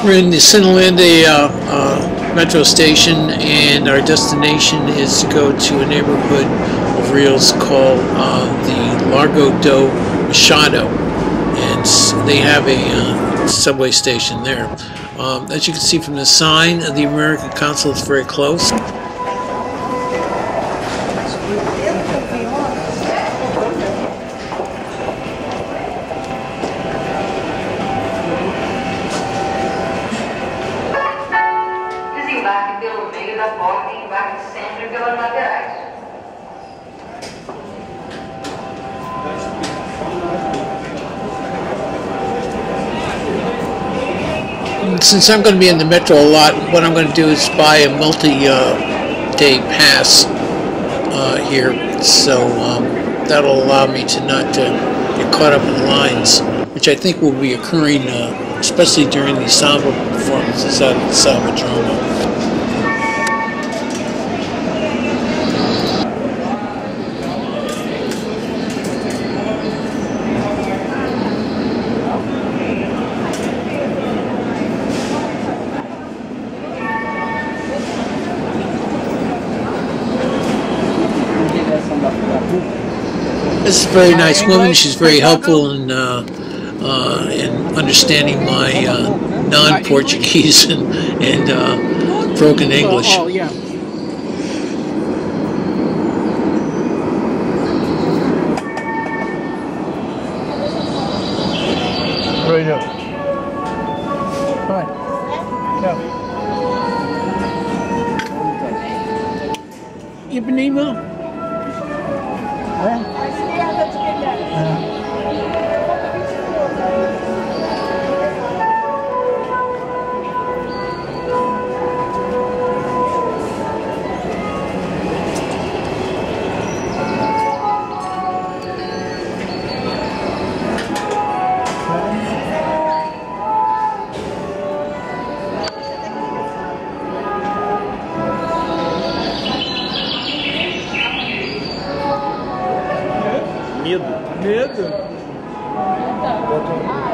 We're in the Cinelandia Metro Station, and our destination is to go to a neighborhood of Rios called the Largo do Machado, and they have a subway station there. As you can see from the sign, the American consulate is very close. Desembarque pelo meio da porta e embarque sempre pelas laterais. Since I'm going to be in the metro a lot, what I'm going to do is buy a multi-day pass here, so that'll allow me to not get caught up in lines, which I think will be occurring especially during the Samba performances at the Sambadromo. This is a very nice woman. She's very helpful in understanding my non-Portuguese and broken English. Oh, yeah. Right up. Fine. Yeah. Ipanema? Medo?